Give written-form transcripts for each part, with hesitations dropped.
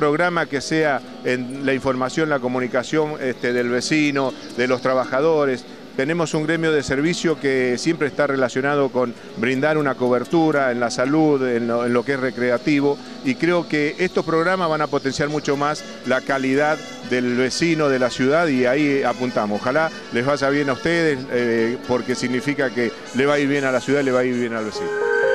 programa que sea en la información, la comunicación del vecino, de los trabajadores. Tenemos un gremio de servicio que siempre está relacionado con brindar una cobertura en la salud, en lo que es recreativo, y creo que estos programas van a potenciar mucho más la calidad del vecino de la ciudad, y ahí apuntamos. Ojalá les vaya bien a ustedes, porque significa que le va a ir bien a la ciudad y le va a ir bien al vecino.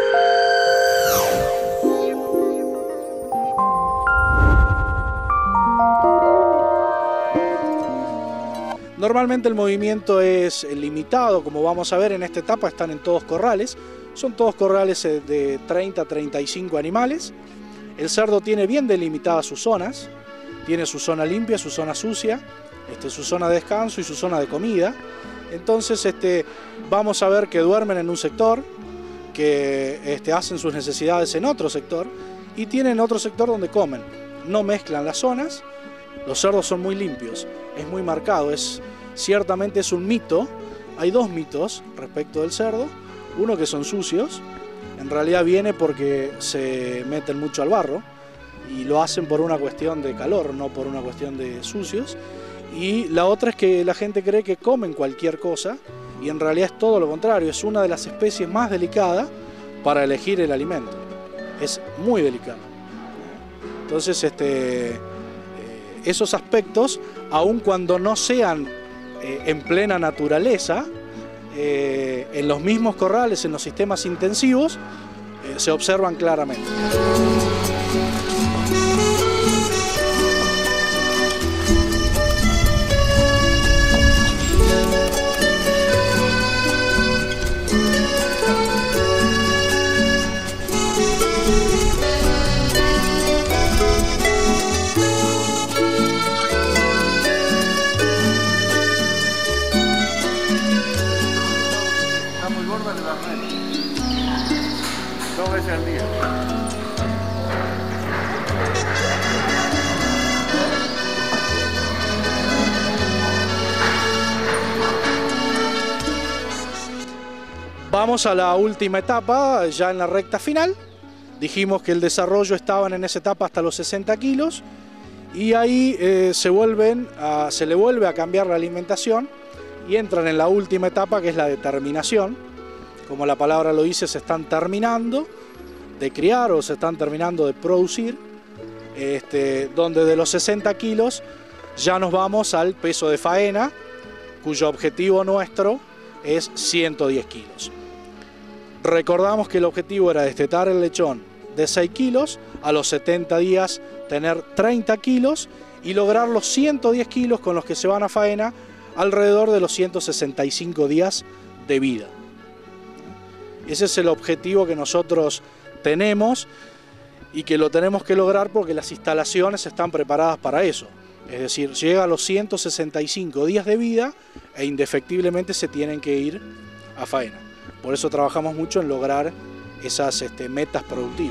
Normalmente el movimiento es limitado, como vamos a ver en esta etapa están en todos corrales, son todos corrales de 30 a 35 animales. El cerdo tiene bien delimitadas sus zonas, tiene su zona limpia, su zona sucia, su zona de descanso y su zona de comida. Entonces vamos a ver que duermen en un sector, que hacen sus necesidades en otro sector y tienen otro sector donde comen. No mezclan las zonas. Los cerdos son muy limpios, es muy marcado, ciertamente es un mito. Hay dos mitos respecto del cerdo, uno que son sucios, en realidad viene porque se meten mucho al barro y lo hacen por una cuestión de calor, no por una cuestión de sucios, y la otra es que la gente cree que comen cualquier cosa y en realidad es todo lo contrario, es una de las especies más delicadas para elegir el alimento, es muy delicado. Entonces esos aspectos, aun cuando no sean en plena naturaleza, en los mismos corrales, en los sistemas intensivos, se observan claramente. Dos veces al día. Vamos a la última etapa, ya en la recta final. Dijimos que el desarrollo estaban en esa etapa hasta los 60 kilos y ahí se le vuelve a cambiar la alimentación y entran en la última etapa, que es la determinación. Como la palabra lo dice, se están terminando de criar o se están terminando de producir, donde de los 60 kilos ya nos vamos al peso de faena, cuyo objetivo nuestro es 110 kilos. Recordamos que el objetivo era destetar el lechón de 6 kilos, a los 70 días tener 30 kilos y lograr los 110 kilos con los que se van a faena alrededor de los 165 días de vida. Ese es el objetivo que nosotros tenemos y que lo tenemos que lograr porque las instalaciones están preparadas para eso. Es decir, llega a los 165 días de vida e indefectiblemente se tienen que ir a faena. Por eso trabajamos mucho en lograr esas metas productivas.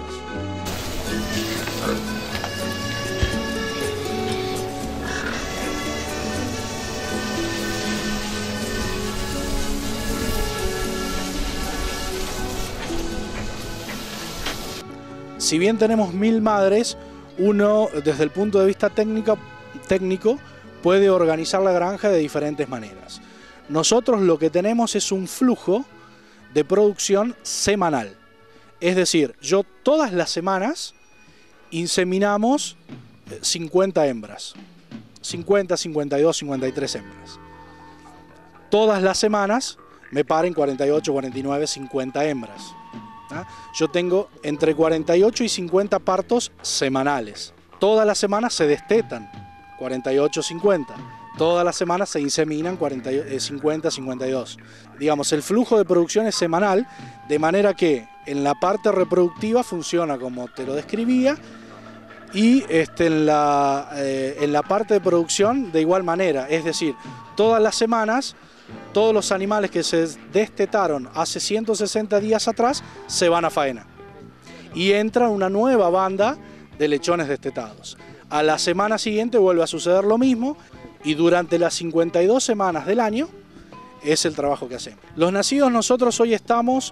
Si bien tenemos 1000 madres, uno desde el punto de vista técnico puede organizar la granja de diferentes maneras. Nosotros lo que tenemos es un flujo de producción semanal. Es decir, yo todas las semanas inseminamos 50 hembras. 50, 52, 53 hembras. Todas las semanas me paren 48, 49, 50 hembras. Yo tengo entre 48 y 50 partos semanales. Todas las semanas se destetan 48, 50. Todas las semanas se inseminan 50, 52. Digamos, el flujo de producción es semanal, de manera que en la parte reproductiva funciona como te lo describía y en la parte de producción de igual manera. Es decir, todas las semanas todos los animales que se destetaron hace 160 días atrás se van a faena y entra una nueva banda de lechones destetados. A la semana siguiente vuelve a suceder lo mismo y durante las 52 semanas del año es el trabajo que hacemos. Los nacidos nosotros hoy estamos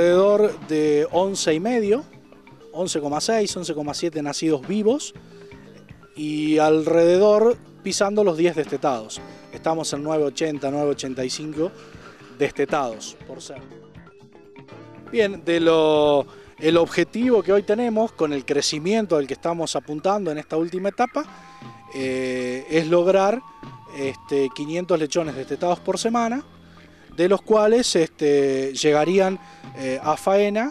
alrededor de 11,5, 11,6, 11,7 nacidos vivos y alrededor pisando los 10 destetados. Estamos en 9,80, 9,85 destetados por ser. Bien, el objetivo que hoy tenemos con el crecimiento al que estamos apuntando en esta última etapa es lograr 500 lechones destetados por semana, de los cuales llegarían a faena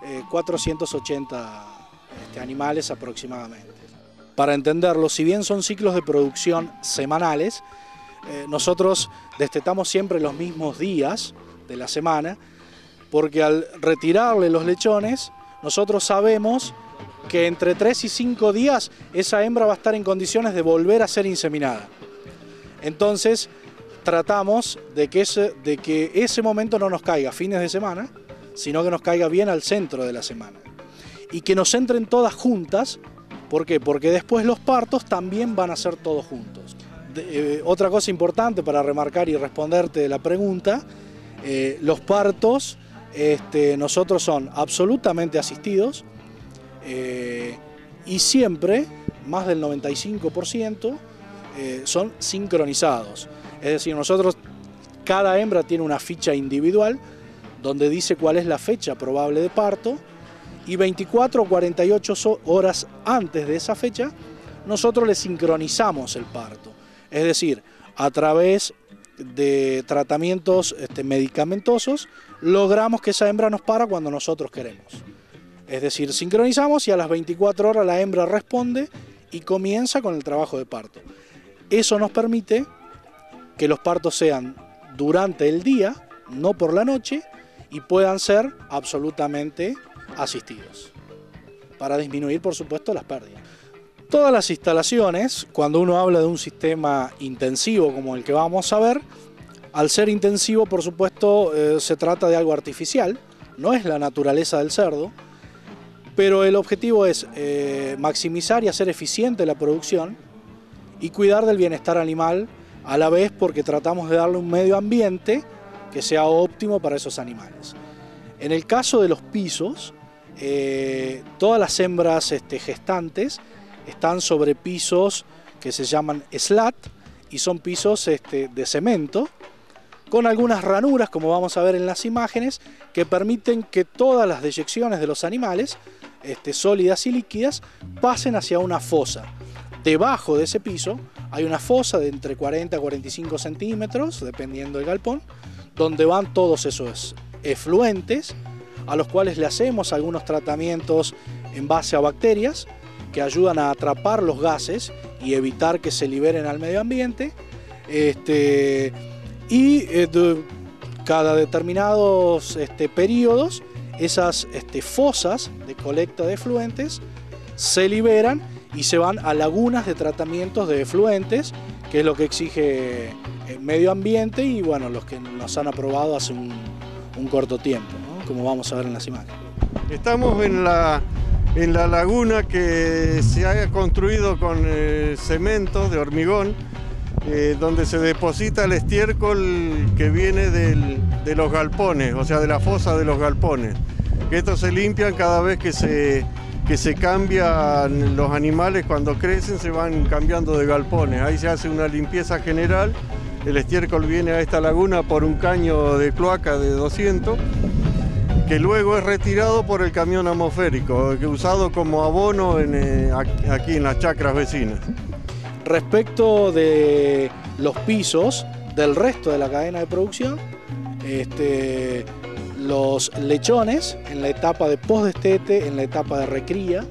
480 animales aproximadamente. Para entenderlo, si bien son ciclos de producción semanales, nosotros destetamos siempre los mismos días de la semana, porque al retirarle los lechones, nosotros sabemos que entre 3 y 5 días esa hembra va a estar en condiciones de volver a ser inseminada. Entonces, tratamos de que ese momento no nos caiga a fines de semana, sino que nos caiga bien al centro de la semana. Y que nos entren todas juntas. ¿Por qué? Porque después los partos también van a ser todos juntos. Otra cosa importante para remarcar y responderte la pregunta, los partos nosotros son absolutamente asistidos y siempre, más del 95%, son sincronizados. Es decir, cada hembra tiene una ficha individual donde dice cuál es la fecha probable de parto, y 24 o 48 horas antes de esa fecha nosotros le sincronizamos el parto. Es decir, a través de tratamientos medicamentosos logramos que esa hembra nos para cuando nosotros queremos. Es decir, sincronizamos y a las 24 horas la hembra responde y comienza con el trabajo de parto. Eso nos permite que los partos sean durante el día, no por la noche, y puedan ser absolutamente asistidos, para disminuir, por supuesto, las pérdidas. Todas las instalaciones, cuando uno habla de un sistema intensivo como el que vamos a ver, al ser intensivo, por supuesto, se trata de algo artificial, no es la naturaleza del cerdo, pero el objetivo es maximizar y hacer eficiente la producción y cuidar del bienestar animal a la vez, porque tratamos de darle un medio ambiente que sea óptimo para esos animales. En el caso de los pisos, todas las hembras gestantes están sobre pisos que se llaman slat y son pisos de cemento con algunas ranuras, como vamos a ver en las imágenes, que permiten que todas las deyecciones de los animales, sólidas y líquidas, pasen hacia una fosa. Debajo de ese piso hay una fosa de entre 40 a 45 centímetros, dependiendo del galpón, donde van todos esos efluentes, a los cuales le hacemos algunos tratamientos en base a bacterias que ayudan a atrapar los gases y evitar que se liberen al medio ambiente. Cada determinados periodos, esas fosas de colecta de efluentes se liberan y se van a lagunas de tratamientos de efluentes, que es lo que exige el medio ambiente y bueno, los que nos han aprobado hace un corto tiempo, ¿no? Como vamos a ver en las imágenes. Estamos en la laguna que se ha construido con cemento de hormigón, donde se deposita el estiércol que viene de los galpones, o sea, de la fosa de los galpones. Estos se limpian cada vez que se cambian los animales, cuando crecen se van cambiando de galpones. Ahí se hace una limpieza general, el estiércol viene a esta laguna por un caño de cloaca de 200, que luego es retirado por el camión atmosférico, usado como abono aquí en las chacras vecinas. Respecto de los pisos del resto de la cadena de producción, los lechones en la etapa de postdestete, en la etapa de recría,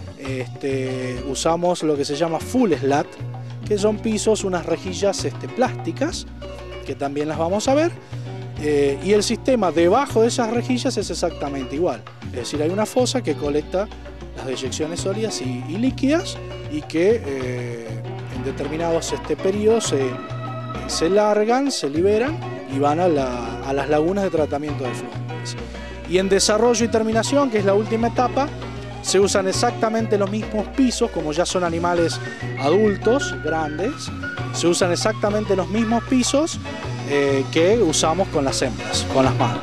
usamos lo que se llama full slat, que son pisos, unas rejillas plásticas, que también las vamos a ver, y el sistema debajo de esas rejillas es exactamente igual. Es decir, hay una fosa que colecta las deyecciones sólidas y líquidas y que en determinados periodos se largan, se liberan y van a las lagunas de tratamiento de efluentes. Y en desarrollo y terminación, que es la última etapa, se usan exactamente los mismos pisos, como ya son animales adultos, grandes, se usan exactamente los mismos pisos que usamos con las hembras, con las madres.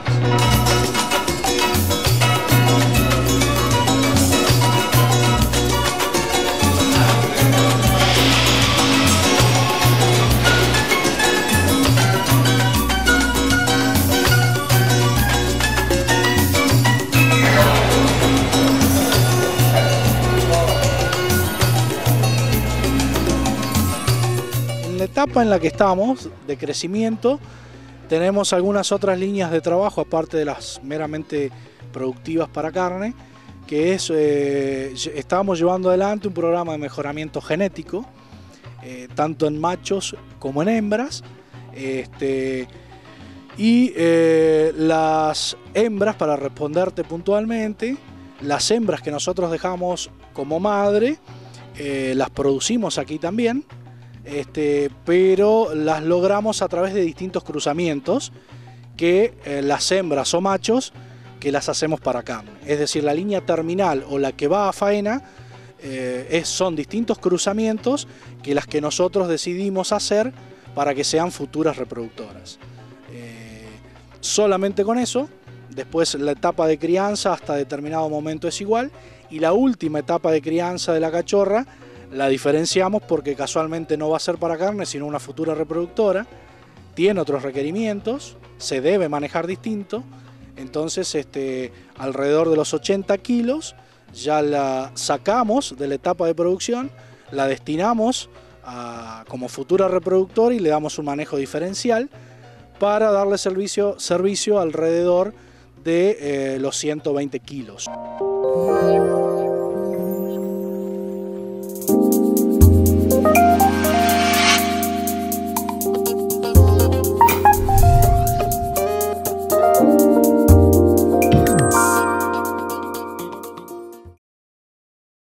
la etapa en la que estamos de crecimiento tenemos algunas otras líneas de trabajo aparte de las meramente productivas para carne, que es, estábamos llevando adelante un programa de mejoramiento genético, tanto en machos como en hembras, las hembras, para responderte puntualmente, las hembras que nosotros dejamos como madre, las producimos aquí también, pero las logramos a través de distintos cruzamientos que las hembras o machos que las hacemos para carne. Es decir, la línea terminal o la que va a faena son distintos cruzamientos que las que nosotros decidimos hacer para que sean futuras reproductoras. Solamente con eso, después la etapa de crianza hasta determinado momento es igual, y la última etapa de crianza de la cachorra la diferenciamos porque casualmente no va a ser para carne sino una futura reproductora, tiene otros requerimientos, se debe manejar distinto. Entonces alrededor de los 80 kilos ya la sacamos de la etapa de producción, la destinamos como futura reproductora y le damos un manejo diferencial para darle servicio alrededor de los 120 kilos.